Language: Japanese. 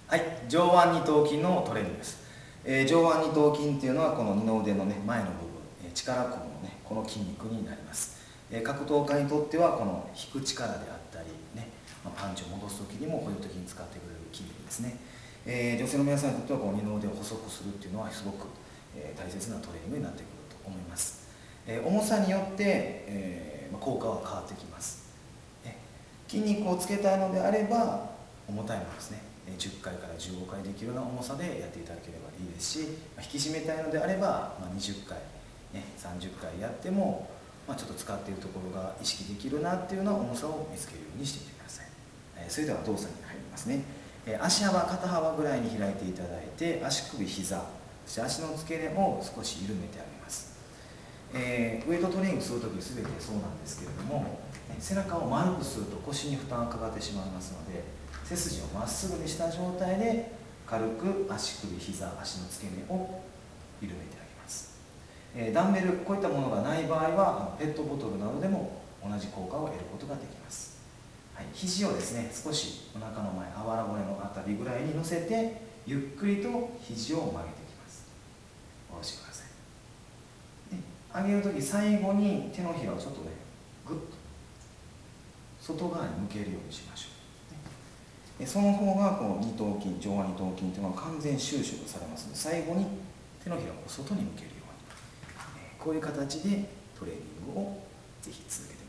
はい、上腕二頭筋のトレーニングです。上腕二頭筋っていうのはこの二の腕の、ね、前の部分、力こぶの、ね、この筋肉になります。格闘家にとってはこの引く力であったり、ね、パンチを戻す時にもこういう時に使ってくれる筋肉ですね。女性の皆さんにとってはこの二の腕を細くするっていうのはすごく、大切なトレーニングになってくると思います。重さによって、効果は変わってきます。筋肉をつけたいのであれば重たいものですね、10回から15回できるような重さでやっていただければいいですし、引き締めたいのであれば、20回、30回やっても、ちょっと使っているところが意識できるなっていうような重さを見つけるようにしてみてください。それでは動作に入りますね。足幅、肩幅ぐらいに開いていただいて、足首、膝、そして足の付け根を少し緩めてあげます。ウエイトトレーニングするとき全てそうなんですけれども、背中を丸くすると腰に負担がかかってしまいますので、背筋をまっすぐにした状態で軽く足首、膝、足の付け根を緩めてあげます。ダンベル、こういったものがない場合はペットボトルなどでも同じ効果を得ることができます。肘をですね、少しお腹の前、あばら骨のあたりぐらいに乗せてゆっくりと肘を曲げていきます。下ろしてください。上げるとき最後に手のひらをちょっとね、グッと外側に向けるようにしましょう。その方がこの二頭筋、上腕二頭筋というのは完全収縮されますので、最後に手のひらを外に向けるように、こういう形でトレーニングをぜひ続けてください。